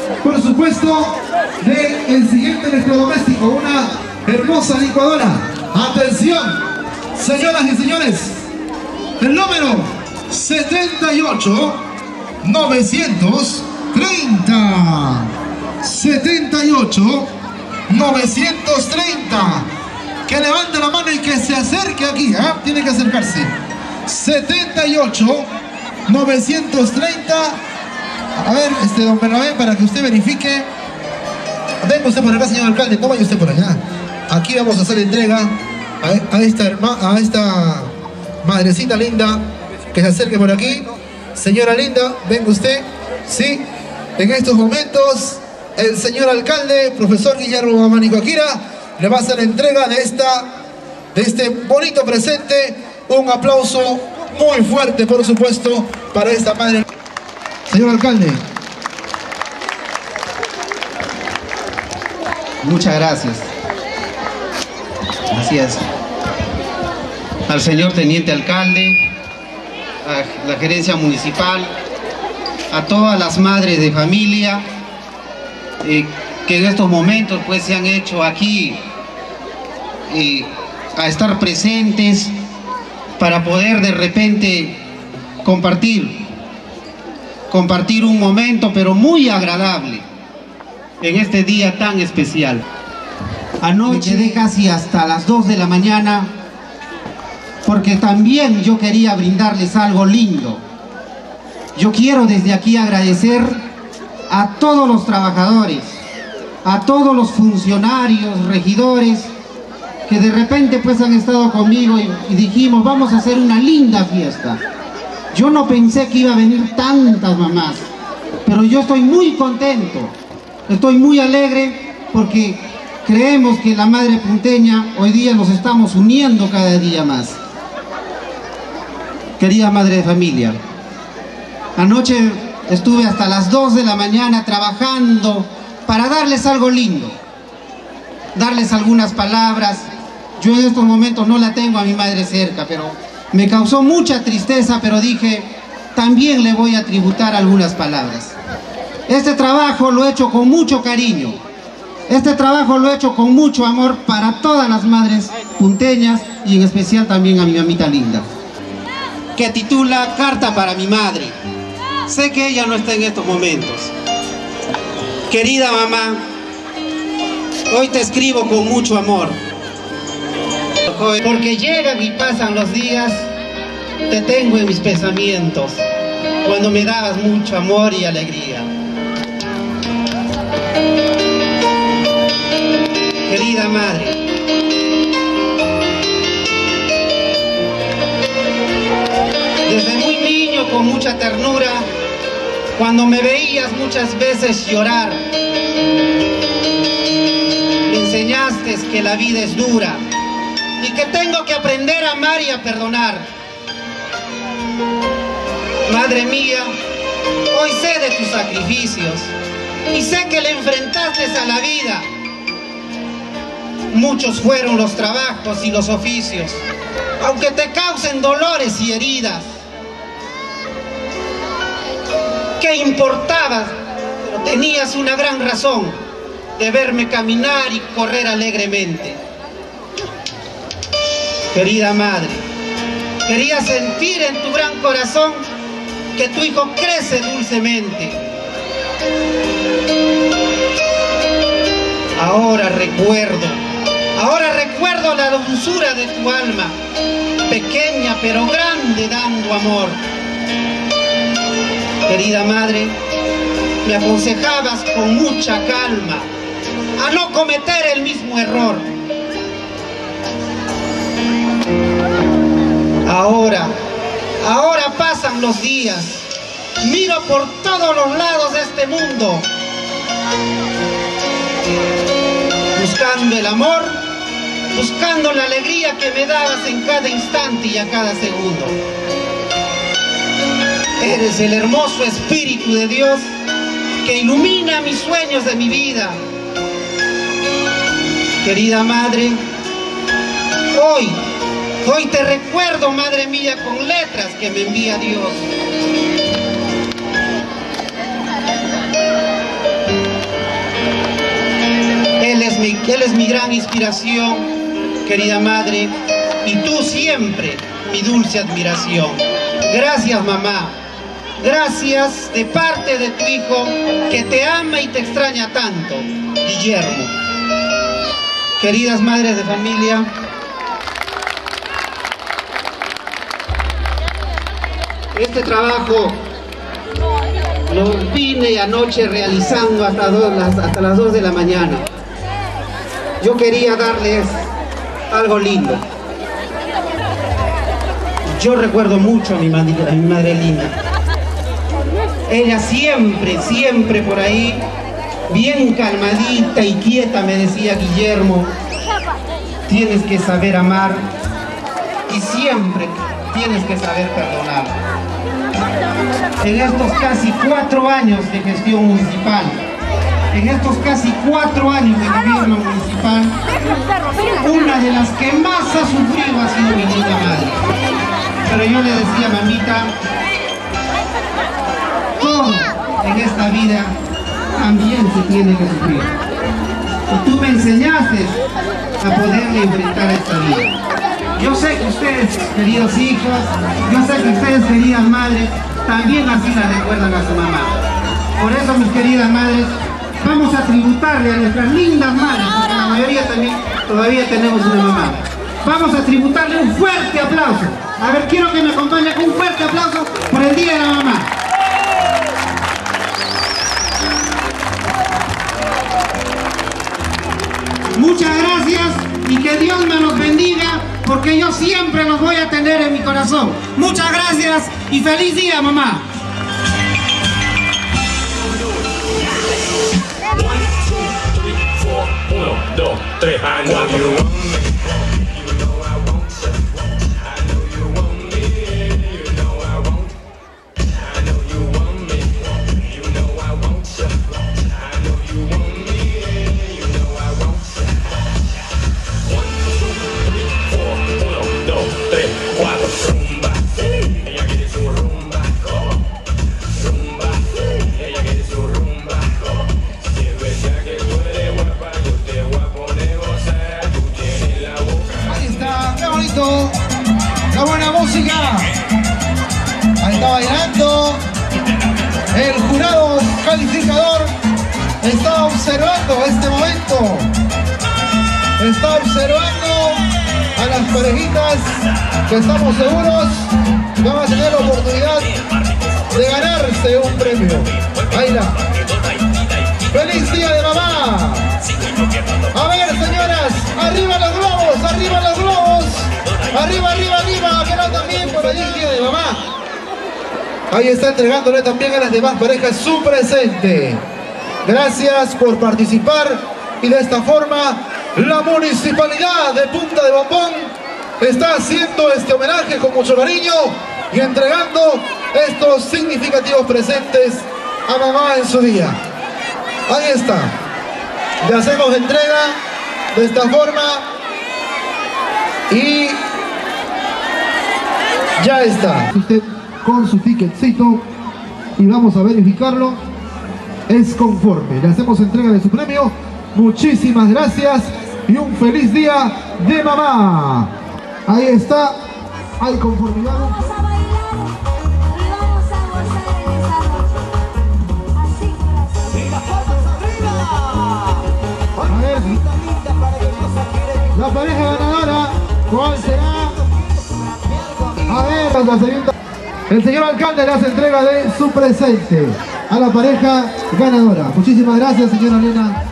por supuesto, del siguiente electrodoméstico, una hermosa licuadora. Atención, señoras y señores, el número 78-930. 78-930. Que levante la mano y que se acerque aquí, ¿eh? Tiene que acercarse. 78-930. A ver, don Bernabé, para que usted verifique. Venga usted por acá, señor alcalde, no vaya usted por allá. Aquí vamos a hacer entrega a esta madrecita linda, que se acerque por aquí. Señora linda, venga usted. Sí, en estos momentos el señor alcalde, profesor Guillermo Mamanico Akira, le va a hacer la entrega de este bonito presente. Un aplauso muy fuerte, por supuesto, para esta madre. Señor alcalde. Muchas gracias. Gracias al señor teniente alcalde, a la gerencia municipal, a todas las madres de familia que en estos momentos pues se han hecho aquí a estar presentes para poder de repente compartir un momento pero muy agradable en este día tan especial. Anoche quedé casi hasta las 2 de la mañana porque también yo quería brindarles algo lindo. Yo quiero desde aquí agradecer a todos los trabajadores, a todos los funcionarios, regidores, que de repente pues han estado conmigo y dijimos, vamos a hacer una linda fiesta. Yo no pensé que iba a venir tantas mamás, pero yo estoy muy contento, estoy muy alegre porque creemos que la madre punteña hoy día nos estamos uniendo cada día más. Querida madre de familia, anoche estuve hasta las 2 de la mañana trabajando para darles algo lindo, darles algunas palabras. Yo en estos momentos no la tengo a mi madre cerca, pero me causó mucha tristeza, pero dije, también le voy a tributar algunas palabras. Este trabajo lo he hecho con mucho cariño, este trabajo lo he hecho con mucho amor para todas las madres punteñas y en especial también a mi mamita linda, que titula Carta para mi madre. Sé que ella no está en estos momentos. Querida mamá, hoy te escribo con mucho amor. Porque llegan y pasan los días, te tengo en mis pensamientos, cuando me dabas mucho amor y alegría. Querida madre, desde muy niño con mucha ternura, cuando me veías muchas veces llorar, me enseñaste que la vida es dura y que tengo que aprender a amar y a perdonar. Madre mía, hoy sé de tus sacrificios y sé que le enfrentaste a la vida. Muchos fueron los trabajos y los oficios, aunque te causen dolores y heridas. ¿Qué importaba? Pero tenías una gran razón de verme caminar y correr alegremente. Querida madre, quería sentir en tu gran corazón que tu hijo crece dulcemente. Ahora recuerdo la dulzura de tu alma, pequeña pero grande dando amor. Querida madre, me aconsejabas con mucha calma a no cometer el mismo error. Ahora pasan los días, miro por todos los lados de este mundo, buscando el amor, buscando la alegría que me dabas en cada instante y a cada segundo. Eres el hermoso Espíritu de Dios que ilumina mis sueños de mi vida. Querida madre, hoy te recuerdo, madre mía, con letras que me envía Dios. Él es mi gran inspiración, querida madre, y tú siempre mi dulce admiración. Gracias, mamá. Gracias de parte de tu hijo que te ama y te extraña tanto, Guillermo. Queridas madres de familia, este trabajo lo vine anoche realizando hasta las 2 de la mañana. Yo quería darles algo lindo. Yo recuerdo mucho a mi madre linda. Ella siempre por ahí, bien calmadita y quieta, me decía: Guillermo, tienes que saber amar y siempre tienes que saber perdonar. En estos casi 4 años de gestión municipal, en estos casi 4 años de gobierno municipal, una de las que más ha sufrido ha sido mi niña madre. Pero yo le decía: mamita, todo en esta vida también se tiene que sufrir. Y tú me enseñaste a poderle enfrentar a esta vida. Yo sé que ustedes, queridos hijos, yo sé que ustedes, queridas madres, también así la recuerdan a su mamá. Por eso, mis queridas madres, vamos a tributarle a nuestras lindas madres, porque la mayoría también todavía tenemos una mamá. Vamos a tributarle un fuerte aplauso. A ver, quiero que me acompañen con un fuerte aplauso por el Día de la Mamá. Muchas gracias y que Dios me los bendiga, porque yo siempre los voy a tener en mi corazón. Muchas gracias y feliz día, mamá. 1, 2, 3, I know you want me. La buena música. Ahí está bailando. El jurado calificador está observando este momento. Está observando a las parejitas que estamos seguros van a tener la oportunidad de ganarse un premio. Baila. ¡Feliz día de mamá! A ver, señoras, arriba los globos, arriba los globos. Arriba, arriba, arriba, que no también por allí el día de mamá. Ahí está entregándole también a las demás parejas su presente. Gracias por participar y de esta forma la Municipalidad de Punta de Bombón está haciendo este homenaje con mucho cariño y entregando estos significativos presentes a mamá en su día. Ahí está. Le hacemos entrega de esta forma y ya está. Usted con su ticketcito y vamos a verificarlo. Es conforme. Le hacemos entrega de su premio. Muchísimas gracias y un feliz día de mamá. Ahí está. Hay conformidad. Vamos a bailar y vamos a gozar en esa noche. Así corazón. A ver, la pareja ganadora, ¿cuál será? A ver, el señor alcalde le hace entrega de su presente a la pareja ganadora. Muchísimas gracias, señora Elena.